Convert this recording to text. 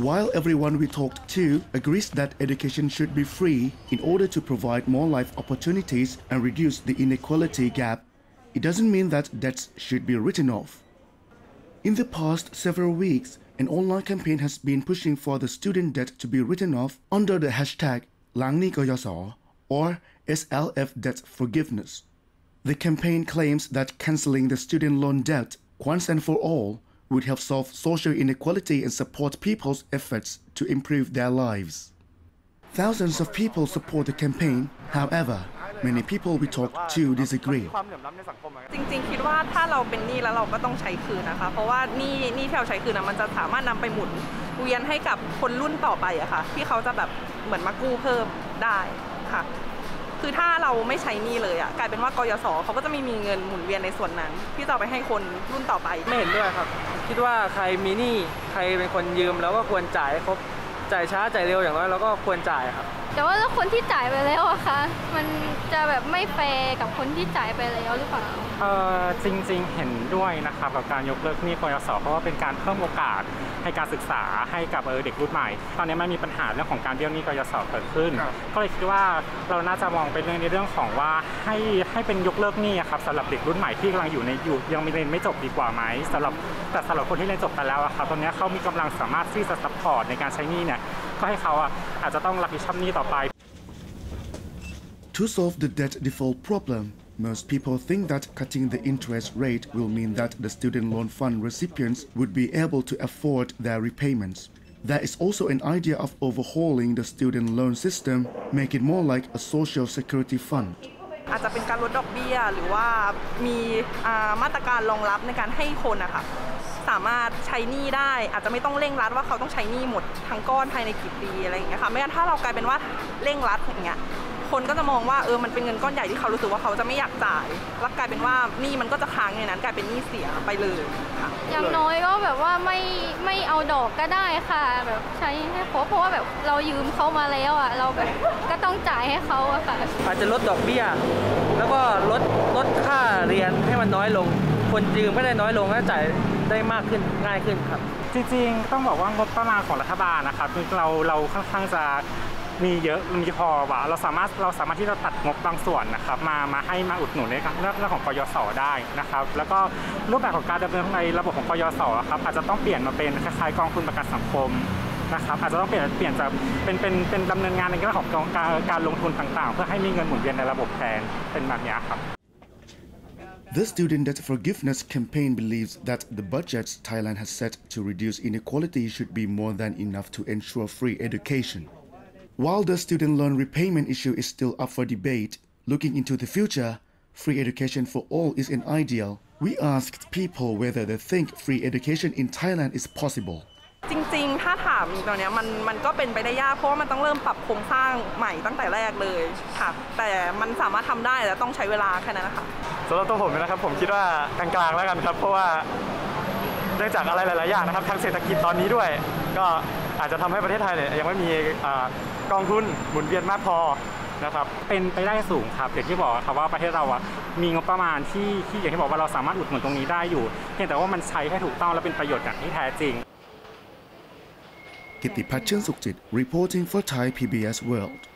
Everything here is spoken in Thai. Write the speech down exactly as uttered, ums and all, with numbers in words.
While everyone we talked to agrees that education should be free in order to provide more life opportunities and reduce the inequality gap, it doesn't mean that debts should be written off. In the past several weeks, an online campaign has been pushing for the student debt to be written off under the hashtag ล้างหนี้ กยศ or S L F Debt Forgiveness. The campaign claims that cancelling the student loan debt once and for all would help solve social inequality and support people's efforts to improve their lives. Thousands of people support the campaign. However, many people we talk to disagree. จริงๆคิดว่าถ้าเราเป็นหนี้แล้วเราก็ต้องใช้คืนนะคะเพราะว่าหนี้หนี้ที่เราใช้คืนนะมันจะสามารถนำไปหมุนเวียนให้กับคนรุ่นต่อไปอะค่ะที่เขาจะแบบเหมือนมากู้เพิ่มได้ค่ะคือถ้าเราไม่ใช้หนี้เลยอะกลายเป็นว่ากยศเขาก็จะไม่มีเงินหมุนเวียนในส่วนนั้นที่จะไปให้คนรุ่นต่อไปไม่เห็นด้วยครับคิดว่าใครมีหนี้ใครเป็นคนยืมแล้วก็ควรจ่ายครบจ่ายช้าจ่ายเร็วอย่างน้อยเราก็ควรจ่ายครับแต่ว่าคนที่จ่ายไปแล้วอะคะมันจะแบบไม่แฟร์กับคนที่จ่ายไปแล้วหรือเปล่าเออจริงๆเห็นด้วยนะครับกับการยกเลิกหนี้กยศเพราะว่าเป็นการเพิ่มโอกาสให้การศึกษาให้กับเด็กรุ่นใหม่ตอนนี้มันมีปัญหาเรื่องของการเบี้ยวหนี้กยศเกิดขึ้นก็เลยคิดว่าเราน่าจะมองไปเรื่องในเรื่องของว่าให้ให้เป็นยกเลิกหนี้ครับสำหรับเด็กรุ่นใหม่ที่กำลังอยู่ในอยู่ยังเรียนไม่จบดีกว่าไหมสำหรับแต่สำหรับคนที่เรียนจบไปแล้วครับตอนนี้เขามีกำลังสามารถที่จะซัพพอร์ตในการใช้หนี้เนี่ยก็ให้เขาอาจจะต้องรับผิดชอบหนี้ต่อไป To solve the debt default problem, most people think that cutting the interest rate will mean that the student loan fund recipients would be able to afford their repayments. There is also an idea of overhauling the student loan system, make it more like a social security fund. อาจจะเป็นการลดดอกเบี้ยหรือว่ามีมาตรการรองรับในการให้คนนะคะสามารถใช้หนี้ได้อาจจะไม่ต้องเร่งรัดว่าเขาต้องใช้หนี้หมดทั้งก้อนภายในกี่ปีอะไรอย่างเงี้ยค่ะไม่งั้นถ้าเรากลายเป็นว่าเร่งรัดอย่างเงี้ยคนก็จะมองว่าเออมันเป็นเงินก้อนใหญ่ที่เขารู้สึกว่าเขาจะไม่อยากจ่ายแล้วกลายเป็นว่าหนี้มันก็จะค้างในนั้นกลายเป็นหนี้เสียไปเลยค่ะอย่างน้อยก็แบบว่าไม่ไม่เอาดอกก็ได้ค่ะแบบใช้ให้ครบเพราะว่าแบบเรายืมเขามาแล้วอ่ะเราแบบก็ต้องจ่ายให้เขาอะค่ะอาจจะลดดอกเบี้ยแล้วก็ลดลดค่าเรียนให้มันน้อยลงคนยืมก็ได้น้อยลงก็จ่ายได้มากขึ้นง่ายขึ้นครับจริงๆต้องบอกว่างบประมาณของรัฐบาลนะครับเราเราค่อนข้างจะมีเยอะมีพอว่าเราสามารถเราสามารถที่จะตัดงบบางส่วนนะครับมามาให้มาอุดหนุนในเรื่องของกยศได้นะครับแล้วก็รูปแบบของการดำเนินในระบบของกยศครับอาจจะต้องเปลี่ยนมาเป็นคล้ายๆกองทุนประกันสังคมนะครับอาจจะต้องเปลี่ยนเปลี่ยนจากเป็นเป็นเป็นดำเนินงานในเรื่องของการการลงทุนต่างๆเพื่อให้มีเงินหมุนเวียนในระบบแทนเป็นแบบนี้ครับ The Student Debt Forgiveness campaign believes that the budgets Thailand has set to reduce inequality should be more than enough to ensure free education. While the student loan repayment issue is still up for debate, looking into the future, free education for all is an ideal. We asked people whether they think free education in Thailand is possible. จริงๆถ้าถามตอนนี้มันมันก็เป็นไปได้ยากเพราะว่ามันต้องเริ่มปรับโครงสร้างใหม่ตั้งแต่แรกเลยค่ะแต่มันสามารถทำได้แต่ต้องใช้เวลาแค่นั้นนะคะสำหรับตัวผมนะครับผมคิดว่ากลางๆแล้วกันครับเพราะว่าเนื่องจากอะไรหลายๆอย่างนะครับทางเศรษฐกิจตอนนี้ด้วยก็อาจจะทำให้ประเทศไทยเนี่ยยังไม่มีกองทุนหมุนเวียนมากพอนะครับเป็นไปได้สูงครับอย่างที่บอกครับว่าประเทศเราอ่ะมีงบประมาณที่ที่อย่างที่บอกว่าเราสามารถอุดหนุนตรงนี้ได้อยู่เพียงแต่ว่ามันใช้ให้ถูกต้องและเป็นประโยชน์อย่างที่แท้จริงกิตติพัฒน์ เชื่องสุขจิต reporting for Thai พี บี เอส World